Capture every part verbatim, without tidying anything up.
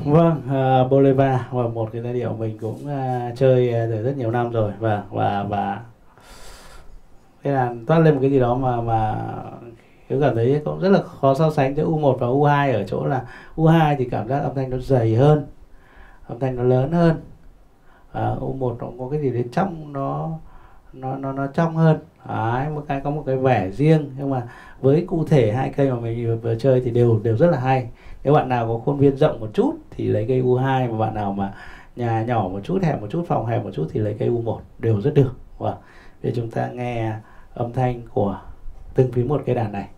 Vâng, uh, Boleva là một cái giai điệu mình cũng uh, chơi uh, từ rất nhiều năm rồi. Và và và thế là toát lên một cái gì đó mà mà tôi cảm thấy cũng rất là khó so sánh giữa u một và u hai, ở chỗ là u hai thì cảm giác âm thanh nó dày hơn, âm thanh nó lớn hơn. À, u một nó có cái gì đấy trong, nó nó nó nó trong hơn. Đấy, một cái có một cái vẻ riêng, nhưng mà với cụ thể hai cây mà mình vừa, vừa chơi thì đều đều rất là hay. Nếu bạn nào có khuôn viên rộng một chút thì lấy cây u hai, mà bạn nào mà nhà nhỏ một chút, hẹp một chút, phòng hẹp một chút thì lấy cây u một, đều rất được. Và để chúng ta nghe âm thanh của từng phím một cây đàn này.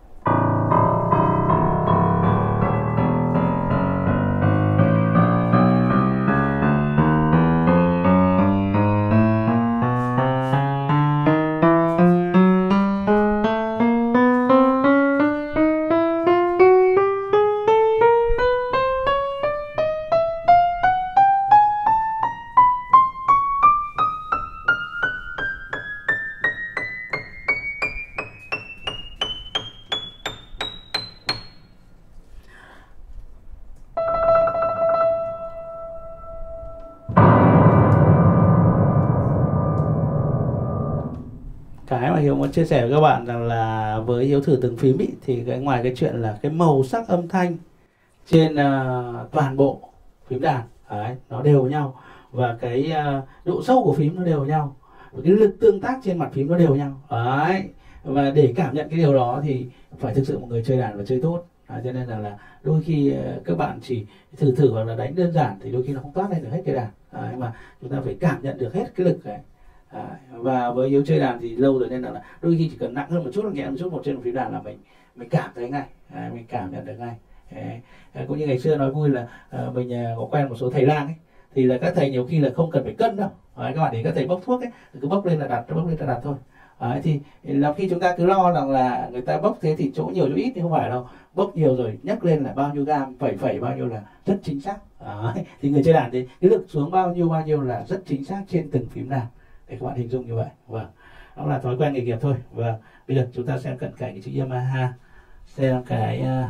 Cái mà Hiếu muốn chia sẻ với các bạn rằng là với Hiếu thử từng phím ý, thì cái ngoài cái chuyện là cái màu sắc âm thanh trên uh, toàn bộ phím đàn đấy, nó đều nhau, và cái uh, độ sâu của phím nó đều nhau, và cái lực tương tác trên mặt phím nó đều nhau đấy. Và để cảm nhận cái điều đó thì phải thực sự một người chơi đàn và chơi tốt. À, cho nên là, là đôi khi uh, các bạn chỉ thử thử hoặc là đánh đơn giản thì đôi khi nó không toát lên được hết cái đàn đấy, mà chúng ta phải cảm nhận được hết cái lực ấy. À, và với Hiếu chơi đàn thì lâu rồi nên là đôi khi chỉ cần nặng hơn một chút, nhẹ một chút một trên một phím đàn là mình mình cảm thấy ngay, à, mình cảm nhận được ngay. À, cũng như ngày xưa nói vui là à, mình à, có quen một số thầy lang ấy, thì là các thầy nhiều khi là không cần phải cân đâu. À, các bạn để các thầy bốc thuốc ấy, cứ bốc lên là đặt, bốc lên là đặt thôi. À, thì là khi chúng ta cứ lo rằng là người ta bốc thế thì chỗ nhiều chỗ ít thì không phải đâu, bốc nhiều rồi nhấc lên là bao nhiêu gam, phẩy phẩy bao nhiêu là rất chính xác. À, thì người chơi đàn thì cái lực xuống bao nhiêu bao nhiêu là rất chính xác trên từng phím đàn, để các bạn hình dung như vậy. Vâng, đó là thói quen nghề nghiệp thôi. Và bây giờ chúng ta xem cận cảnh cái chữ Yamaha, xem cái uh,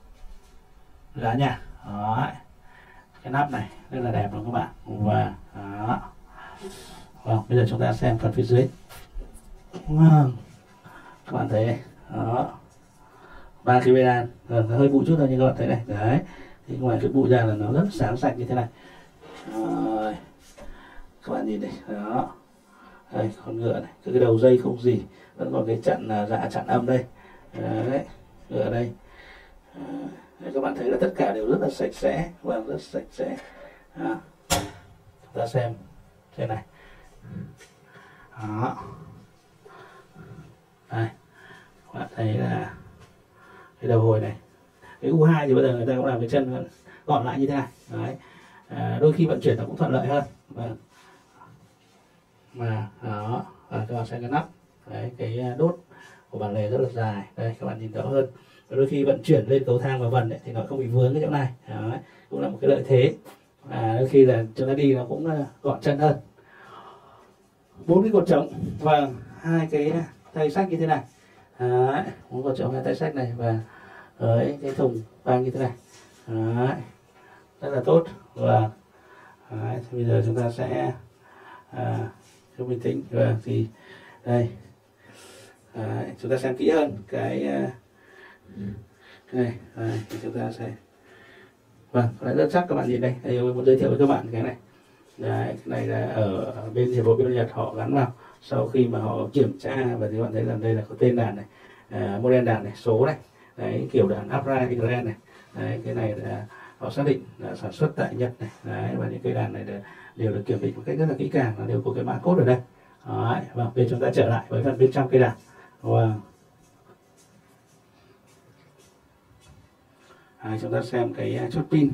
lá nhà đó, cái nắp này rất là đẹp luôn các bạn. Và đó, vâng, bây giờ chúng ta xem phần phía dưới. Vâng, các bạn thấy đó, ba cái bê đàn, vâng, hơi bụi chút thôi nhưng các bạn thấy này đấy, thì ngoài cái bụi ra là nó rất sáng sạch như thế này. Rồi, các bạn nhìn đây đó. Đây, con ngựa này, cái đầu dây không gì, vẫn còn cái chặn dạ chặn âm đây. Đấy, ngựa đây. Đấy, các bạn thấy là tất cả đều rất là sạch sẽ, và rất sạch sẽ. Đó. Chúng ta xem thế này. Đó. Đây, các bạn thấy là cái đầu hồi này. Cái u hai thì bây giờ người ta cũng làm cái chân gọn lại như thế này. Đấy. À, đôi khi vận chuyển nó cũng thuận lợi hơn. Vâng. Mà đó, à, các bạn xem cái nắp đấy, cái đốt của bản lề rất là dài đây, các bạn nhìn rõ hơn. Và đôi khi vận chuyển lên cầu thang và vần ấy, thì nó không bị vướng cái chỗ này. Đấy, cũng là một cái lợi thế. À, đôi khi là chúng ta đi nó cũng gọn chân hơn. Bốn cái cột trống và hai cái tay sách như thế này. Đấy, bốn cột trống, hai tay sách này, và đấy, cái thùng vang như thế này. Đấy, rất là tốt. Và đấy, thì bây giờ chúng ta sẽ à, cho bình tĩnh. Và thì đây, à, chúng ta xem kỹ hơn cái uh, này, à, thì chúng ta sẽ, vâng, lại rất chắc. Các bạn nhìn đây, đây tôi muốn giới thiệu với các bạn cái này. Đấy, cái này là ở bên hiệp hội Piano Nhật họ gắn vào sau khi mà họ kiểm tra, và thì các bạn thấy là đây là có tên đàn này, à, model đàn này, số này, đấy, kiểu đàn upright grand này. Đấy, cái này là họ xác định là sản xuất tại Nhật này. Đấy, và những cây đàn này đều được kiểm định một cách rất là kỹ càng, là đều có cái mã code ở đây. Đấy, và bây giờ chúng ta trở lại với phần bên trong cây đàn. Wow. Đấy, chúng ta xem cái chốt pin.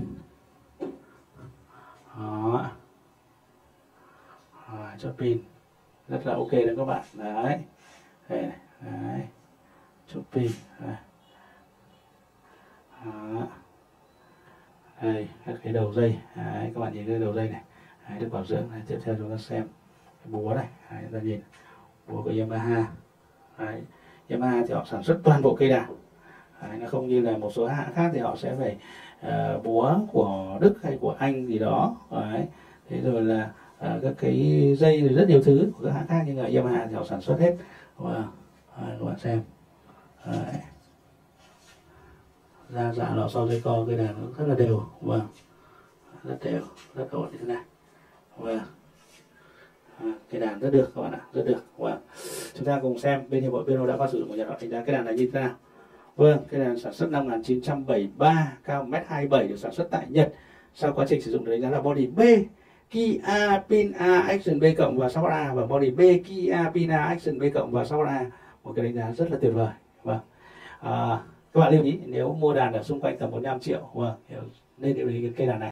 Đó. Rồi, chốt pin rất là ok đấy các bạn. Đấy, đây này. Đấy, chốt pin. Đấy. Đó. Đây, các cái đầu dây. Đấy, các bạn nhìn cái đầu dây này. Đấy, được bảo dưỡng này. Tiếp theo chúng ta xem cái búa này. Đấy, chúng ta nhìn búa của Yamaha. Đấy, Yamaha thì họ sản xuất toàn bộ cây đàn. Đấy, nó không như là một số hãng khác thì họ sẽ phải uh, búa của Đức hay của Anh gì đó. Đấy. Thế rồi là uh, các cái dây rồi rất nhiều thứ của các hãng khác, nhưng mà Yamaha thì họ sản xuất hết. Wow. Đấy, các bạn xem. Đấy. Ra dạ lọ sau dây co, cây đàn nó rất là đều. Vâng. Rất đều, rất ổn như thế này. Vâng. À, cái đàn rất được các bạn ạ, rất được. Vâng. Chúng ta cùng xem bên hiệp hội piano đã qua sử dụng của nhà họ đánh giá cái đàn này như thế nào. Vâng, cái đàn sản xuất năm một nghìn chín trăm bảy mươi ba, cao một mét hai mươi bảy, được sản xuất tại Nhật. Sau quá trình sử dụng được đánh giá là body B, Kia Pin A Action B cộng và support A, và body B, Kia Pin A Action B cộng và support A. Một cái đánh giá rất là tuyệt vời. Vâng. À, các bạn lưu ý nếu mua đàn ở xung quanh tầm một mươi lăm triệu, vâng, nên lưu ý cái cây đàn này.